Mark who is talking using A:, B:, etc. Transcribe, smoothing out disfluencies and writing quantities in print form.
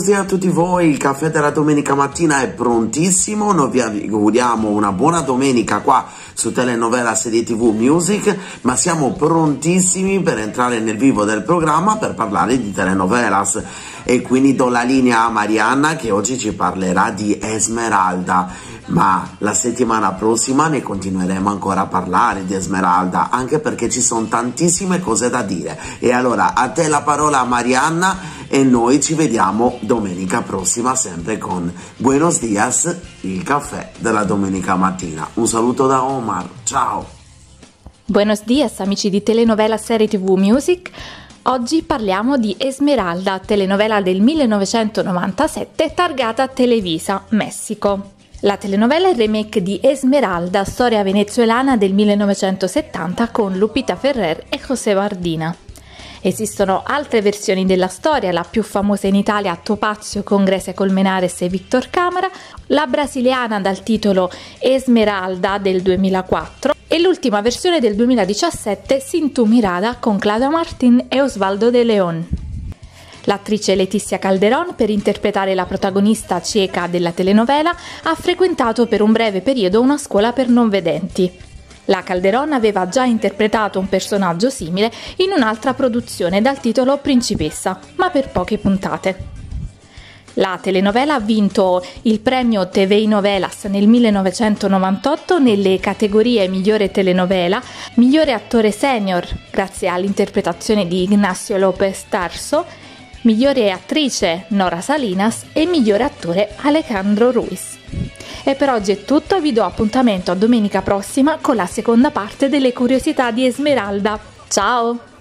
A: Buenos a tutti voi, il caffè della domenica mattina è prontissimo, noi vi auguriamo una buona domenica qua su Telenovela Serie TV Music, ma siamo prontissimi per entrare nel vivo del programma per parlare di telenovelas e quindi do la linea a Marianna che oggi ci parlerà di Esmeralda. Ma la settimana prossima ne continueremo ancora a parlare di Esmeralda, anche perché ci sono tantissime cose da dire. E allora a te la parola Marianna e noi ci vediamo domenica prossima sempre con Buenos Dias, il caffè della domenica mattina. Un saluto da Omar, ciao!
B: Buenos Dias amici di Telenovela Serie TV Music. Oggi parliamo di Esmeralda, telenovela del 1997 targata Televisa, Messico. La telenovela è il remake di Esmeralda, storia venezuelana del 1970 con Lupita Ferrer e José Bardina. Esistono altre versioni della storia, la più famosa in Italia Topazio con Grecia Colmenares e Victor Camara, la brasiliana dal titolo Esmeralda del 2004 e l'ultima versione del 2017 Sin tu mirada con Claudia Martín e Osvaldo de León. L'attrice Leticia Calderón, per interpretare la protagonista cieca della telenovela, ha frequentato per un breve periodo una scuola per non vedenti. La Calderón aveva già interpretato un personaggio simile in un'altra produzione dal titolo Principessa, ma per poche puntate. La telenovela ha vinto il premio TV Novelas nel 1998 nelle categorie Migliore telenovela, Migliore attore senior, grazie all'interpretazione di Ignacio López Tarso, Migliore attrice Nora Salinas e migliore attore Alejandro Ruiz. E per oggi è tutto, vi do appuntamento a domenica prossima con la seconda parte delle curiosità di Esmeralda. Ciao!